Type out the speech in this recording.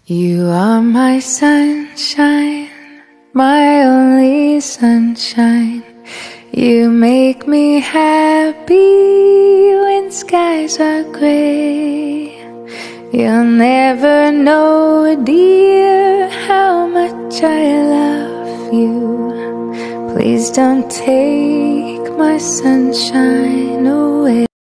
You are my sunshine, my only sunshine. You make me happy when skies are gray. You'll never know, dear, how much I love you. Please don't take my sunshine away.